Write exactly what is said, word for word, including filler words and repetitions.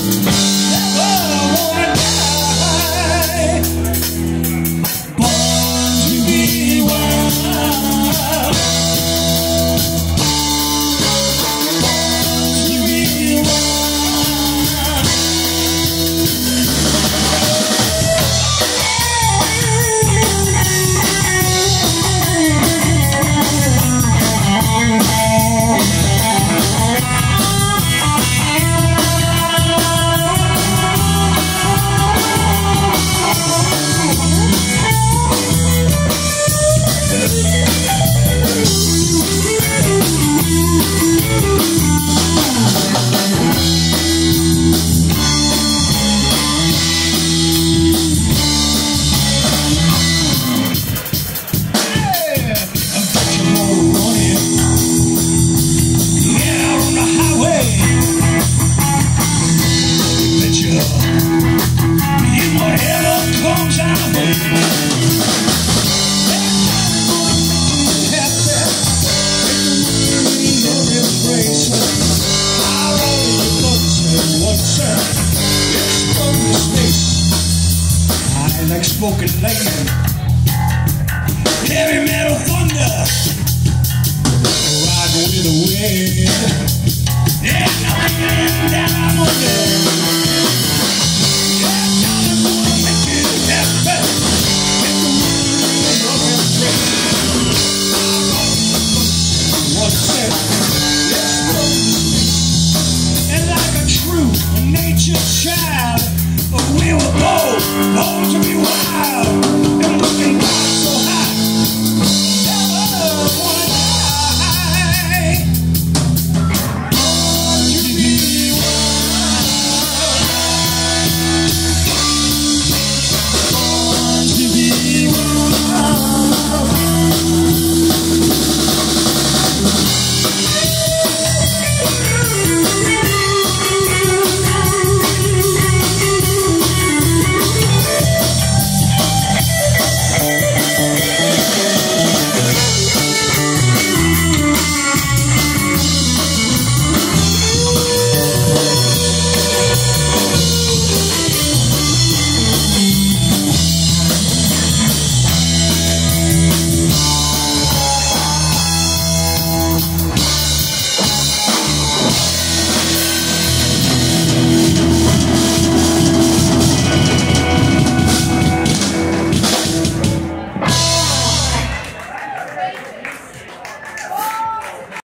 Like spoken lightning, heavy metal thunder, ride with the wind. Yeah, knocking down under. Yeah, I'm gonna make it happen. Get the wind up and straight. What's that? Let's go to space. And like a true nature child,